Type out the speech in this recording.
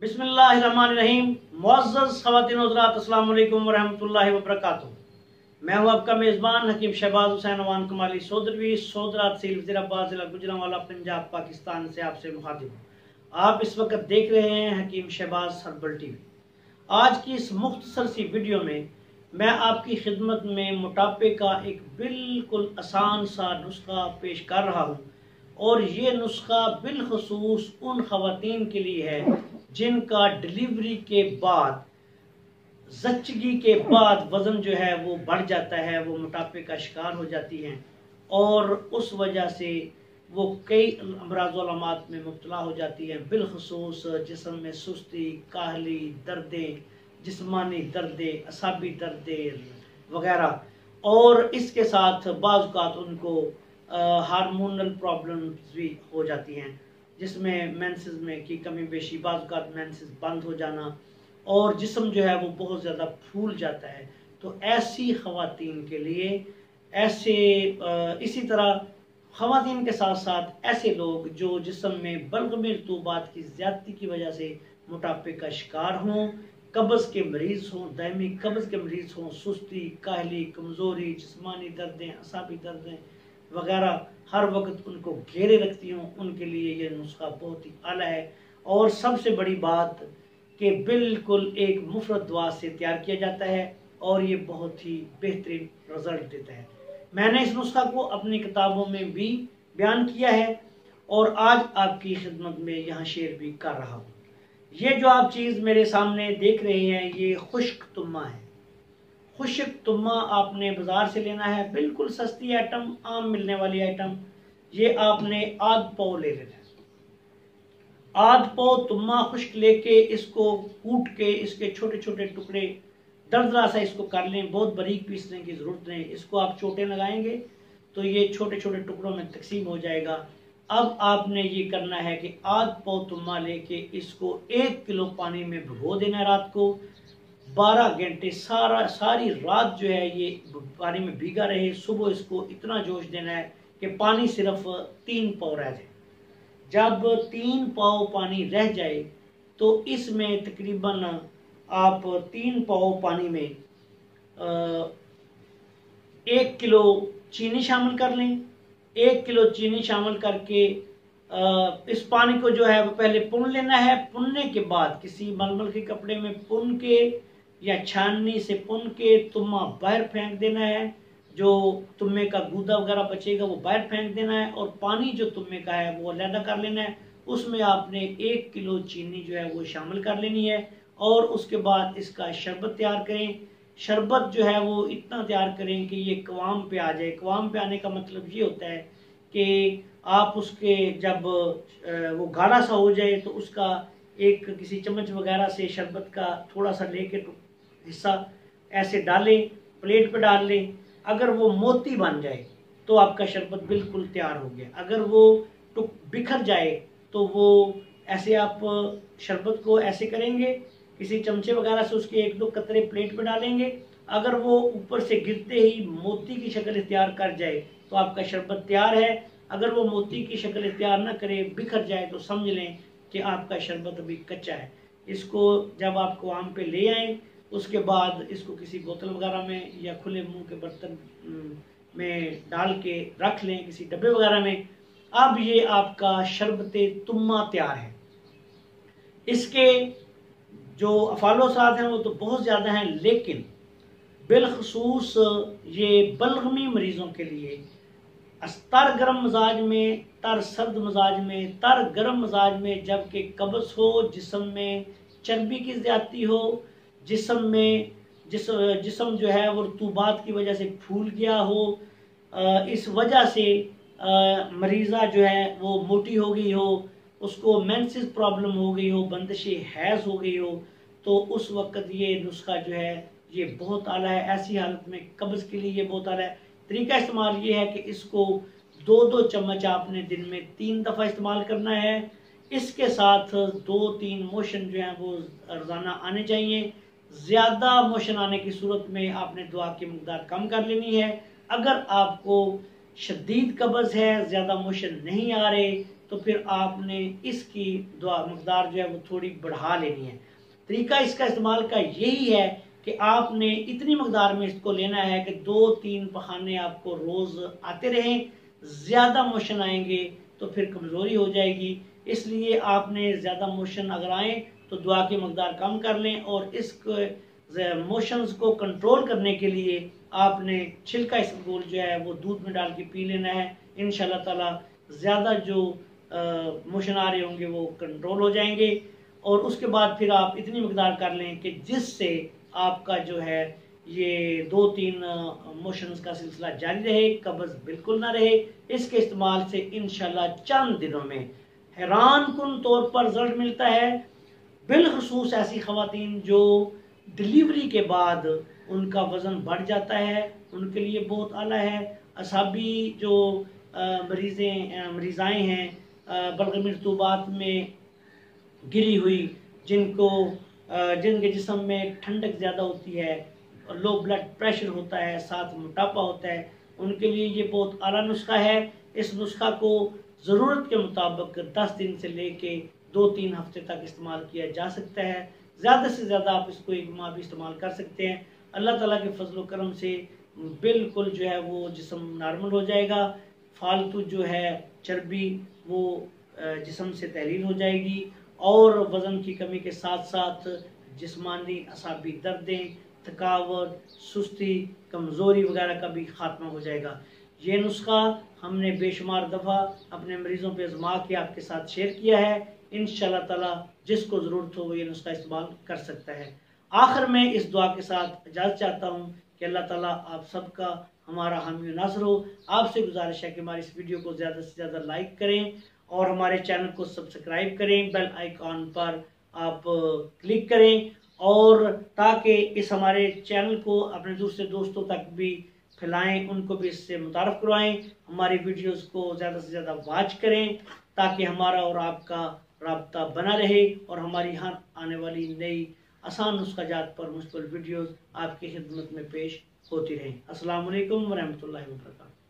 बिस्मिल्लाहिर्रहमानिर्रहीम। मुअज़्ज़ज़ ख़वातीन व हज़रात, अस्सलाम वालेकुम व रहमतुल्लाहि व बरकातुहू। मैं हूँ आपका मेज़बान हकीम शहबाज हुसैन अवान कमाली सोदरवी सोदरा तहसील वज़ीराबाद ज़िला गुजरांवाला पंजाब पाकिस्तान से आपसे मुखातिब हूँ। आप इस वक्त देख रहे हैं हकीम शहबाज हर्बल टीवी। आज की इस मुख्तसर सी वीडियो में मैं आपकी खिदमत में मोटापे का एक बिल्कुल आसान सा नुस्खा पेश कर रहा हूँ, और ये नुस्खा बिलखसूस उन ख़वातीन के लिए है जिनका डिलीवरी के बाद, ज़च्चगी के बाद वज़न जो है वो बढ़ जाता है, वो मोटापे का शिकार हो जाती हैं और उस वजह से वो कई अमराज़-ओ-अलामात में मुब्तला हो जाती हैं। बिलखसूस जिस्म में सुस्ती, काहली, दर्दें, जिस्मानी दर्दें, असाबी दर्दें वगैरह, और इसके साथ बाज़ औक़ात उनको हार्मोनल प्रॉब्लम्स भी हो जाती हैं, जिसमें मेंसेस में की कमी बेशी, बाज़ औक़ात मेंसेस बंद हो जाना और जिस्म जो है वो बहुत ज़्यादा फूल जाता है। तो ऐसी ख़वातीन के लिए इसी तरह ख़वातीन के साथ साथ ऐसे लोग जो जिस्म में बल्ग़ में रतूबात की ज़्यादती की वजह से मोटापे का शिकार हों, कब्ज़ के मरीज़ हों, दायमी कब्ज़ के मरीज़ हों, सुस्ती, काहली, कमज़ोरी, जिस्मानी दर्दें, असाबी दर्दें वगैरह हर वक्त उनको घेरे रखती हों, उनके लिए ये नुस्खा बहुत ही आला है। और सबसे बड़ी बात कि बिल्कुल एक मुफ़रत दवा से तैयार किया जाता है और ये बहुत ही बेहतरीन रिज़ल्ट देता है। मैंने इस नुस्खा को अपनी किताबों में भी बयान किया है और आज आपकी खिदमत में यहाँ शेयर भी कर रहा हूँ। ये जो आप चीज़ मेरे सामने देख रहे हैं, ये खुश्क तुम्मा है। खुश्क तुम्मा आपने बाज़ार से लेना है, बिल्कुल सस्ती आइटम, आम मिलने वाली आइटम। ये आपने आध पाव ले लेना है। आध पाव तुम्मा खुश्क लेके इसको कूट के इसके छोटे छोटे टुकड़े दरदरा सा इसको कर लें, बहुत बारीक पीसने की ज़रूरत नहीं। इसको आप चोटे लगाएंगे तो ये छोटे छोटे टुकड़ों में तकसीम हो जाएगा। अब आपने ये करना है कि आध पाव तुम्मा लेके इसको 1 किलो पानी में भिगो देना है रात को। 12 घंटे सारी रात जो है ये पानी में भीगा रहे। सुबह इसको इतना जोश देना है कि पानी सिर्फ 3 पाव रह जाए। जब 3 पाव पानी रह जाए तो इसमें तकरीबन आप 3 पाव पानी में 1 किलो चीनी शामिल कर लें। 1 किलो चीनी शामिल करके इस पानी को जो है वो पहले पुन लेना है। पुनने के बाद किसी मलमल के कपड़े में पुन के या छाननी से पुन के तुम्मा बाहर फेंक देना है। जो तुम्मे का गूदा वगैरह बचेगा वो बाहर फेंक देना है और पानी जो तुम्मे का है वो अलहदा कर लेना है। उसमें आपने 1 किलो चीनी जो है वो शामिल कर लेनी है और उसके बाद इसका शरबत तैयार करें। शरबत जो है वो इतना तैयार करें कि ये कवाम पे आ जाए। कवाम पे आने का मतलब ये होता है कि आप उसके जब वो गाढ़ा सा हो जाए तो उसका एक किसी चम्मच वगैरह से शरबत का थोड़ा सा लेके हिस्सा ऐसे डालें, प्लेट पे डाल लें। अगर वो मोती बन जाए तो आपका शरबत बिल्कुल तैयार हो गया। अगर वो बिखर जाए तो वो ऐसे आप शरबत को ऐसे करेंगे, किसी चमचे वगैरह से उसके 1-2 कतरे प्लेट पे डालेंगे। अगर वो ऊपर से गिरते ही मोती की शक्ल इख्तियार कर जाए तो आपका शरबत तैयार है। अगर वो मोती की शक्ल इख्तियार ना करे, बिखर जाए, तो समझ लें कि आपका शरबत अभी कच्चा है। इसको जब आप कवाम पे ले आएँ उसके बाद इसको किसी बोतल वगैरह में या खुले मुंह के बर्तन में डाल के रख लें, किसी डब्बे वगैरह में। अब ये आपका शरबते तुम्मा तैयार है। इसके जो अफालोसात हैं वो तो बहुत ज़्यादा हैं, लेकिन बिलखसूस ये बलगमी मरीज़ों के लिए तर गर्म मजाज में, तर सर्द मजाज में, तर गर्म मजाज में, जबकि कब्ज़ हो, जिस्म में चर्बी की ज़्यादती हो, जिस्म में जिस्म जो है वो रतूबात की वजह से फूल गया हो, इस वजह से मरीज़ा जो है वो मोटी हो गई हो, उसको मेंसेस प्रॉब्लम हो गई हो, बंदिशे हैज़ हो गई हो, तो उस वक्त ये नुस्खा जो है ये बहुत आला है। ऐसी हालत में कब्ज़ के लिए ये बहुत आला है। तरीका इस्तेमाल ये है कि इसको 2-2 चम्मच आपने दिन में 3 दफ़ा इस्तेमाल करना है। इसके साथ 2-3 मोशन जो हैं वो रोज़ाना आने चाहिए। ज़्यादा मोशन आने की सूरत में आपने दुआ की मकदार कम कर लेनी है। अगर आपको शदीद कब्ज़ है, ज़्यादा मोशन नहीं आ रहे, तो फिर आपने इसकी दुआ मकदार जो है वो थोड़ी बढ़ा लेनी है। तरीका इसका इस्तेमाल का यही है कि आपने इतनी मकदार में इसको लेना है कि 2-3 पखाने आपको रोज़ आते रहें। ज़्यादा मोशन आएंगे तो फिर कमज़ोरी हो जाएगी, इसलिए आपने ज़्यादा मोशन अगर आए तो दुआ की मकदार कम कर लें। और इस मोशंस को कंट्रोल करने के लिए आपने छिलका इसबगोल जो है वो दूध में डाल के पी लेना है। इंशाल्लाह ताला ज़्यादा जो मोशन आ रहे होंगे वो कंट्रोल हो जाएंगे। और उसके बाद फिर आप इतनी मकदार कर लें कि जिससे आपका जो है ये 2-3 मोशंस का सिलसिला जारी रहे, कब्ज़ बिल्कुल ना रहे। इसके इस्तेमाल से इंशाल्लाह चंद दिनों में हैरान कुन तौर पर रिजल्ट मिलता है। बिलखसूस ऐसी ख़वातीन जो डिलीवरी के बाद उनका वज़न बढ़ जाता है, उनके लिए बहुत आला है। असाबी जो मरीज़ाएँ हैं बलगमी रतूबात में गिरी हुई, जिनके जिस्म में ठंडक ज़्यादा होती है और लो ब्लड प्रेशर होता है, साथ मोटापा होता है, उनके लिए ये बहुत आला नुस्खा है। इस नुस्खा को ज़रूरत के मुताबिक 10 दिन से लेके 2-3 हफ्ते तक इस्तेमाल किया जा सकता है। ज़्यादा से ज़्यादा आप इसको 1 माह भी इस्तेमाल कर सकते हैं। अल्लाह ताला के फजल करम से बिल्कुल जो है वो जिस्म नॉर्मल हो जाएगा। फालतू जो है चर्बी वो जिस्म से तहलील हो जाएगी और वज़न की कमी के साथ साथ जिस्मानी असाबी दर्दें, थकावट, सुस्ती, कमज़ोरी वगैरह का भी खात्मा हो जाएगा। ये नुस्खा हमने बेशुमार दफ़ा अपने मरीज़ों पे आज़मा के आपके साथ शेयर किया है। इंशाल्लाह ताला जिसको ज़रूरत हो वो ये नुस्खा इस्तेमाल कर सकता है। आखिर में इस दुआ के साथ इजाज़त चाहता हूँ कि अल्लाह ताला आप सबका हमारा हामी नाज़र हो। आपसे गुजारिश है कि हमारी इस वीडियो को ज़्यादा से ज़्यादा लाइक करें और हमारे चैनल को सब्सक्राइब करें, बेल आइकॉन पर आप क्लिक करें और ताकि इस हमारे चैनल को अपने दूसरे दोस्तों तक भी फैलाएं, उनको भी इससे मुतारफ़ करवाएं। हमारी वीडियोस को ज़्यादा से ज़्यादा वॉच करें ताकि हमारा और आपका राब्ता बना रहे और हमारी हर आने वाली नई आसान नुस्खाजात पर मुस्तकिल वीडियोस आपकी खिदमत में पेश होती रहें। अस्सलाम वालेकुम व रहमतुल्लाहि व बरकातहू।